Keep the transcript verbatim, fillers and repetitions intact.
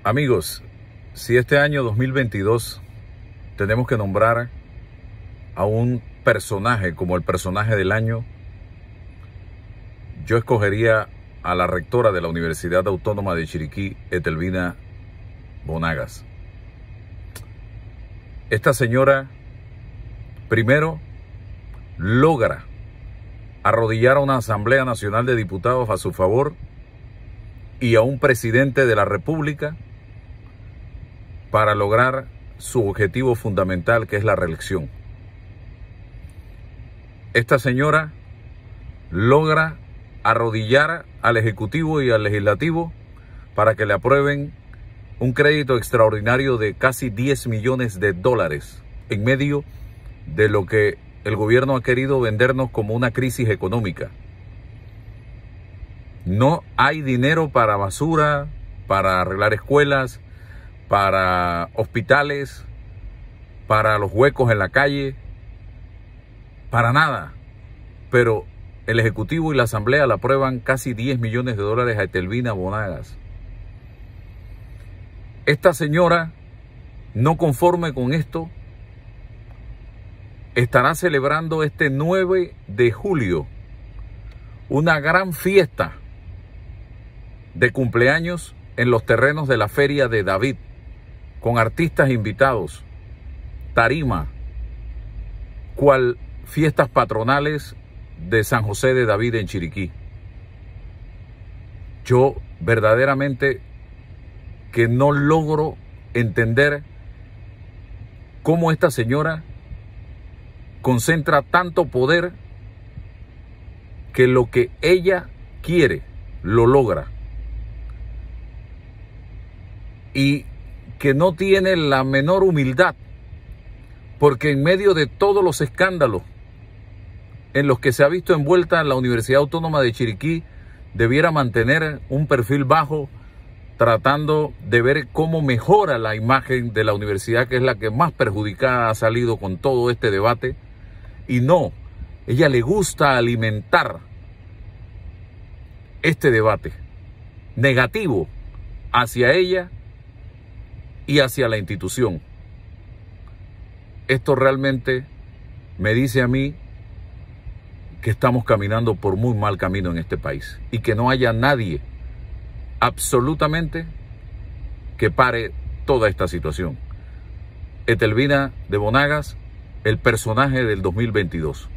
Amigos, si este año dos mil veintidós tenemos que nombrar a un personaje como el personaje del año, yo escogería a la rectora de la Universidad Autónoma de Chiriquí, Etelvina Bonagas. Esta señora, primero, logra arrodillar a una Asamblea Nacional de Diputados a su favor y a un presidente de la República para lograr su objetivo fundamental, que es la reelección. Esta señora logra arrodillar al Ejecutivo y al Legislativo para que le aprueben un crédito extraordinario de casi diez millones de dólares en medio de lo que el gobierno ha querido vendernos como una crisis económica. No hay dinero para basura, para arreglar escuelas, para hospitales, para los huecos en la calle, para nada. Pero el Ejecutivo y la Asamblea le aprueban casi diez millones de dólares a Etelvina Bonagas. Esta señora, no conforme con esto, estará celebrando este nueve de julio una gran fiesta de cumpleaños en los terrenos de la Feria de David, con artistas invitados, tarima, cual fiestas patronales de San José de David en Chiriquí. Yo verdaderamente que no logro entender cómo esta señora concentra tanto poder que lo que ella quiere lo logra, y que no tiene la menor humildad, porque en medio de todos los escándalos en los que se ha visto envuelta la Universidad Autónoma de Chiriquí, debiera mantener un perfil bajo, tratando de ver cómo mejora la imagen de la universidad, que es la que más perjudicada ha salido con todo este debate. Y no, ella le gusta alimentar este debate negativo hacia ella y hacia la institución. Esto realmente me dice a mí que estamos caminando por muy mal camino en este país, y que no haya nadie absolutamente que pare toda esta situación. Etelvina de Bonagas, el personaje del dos mil veintidós.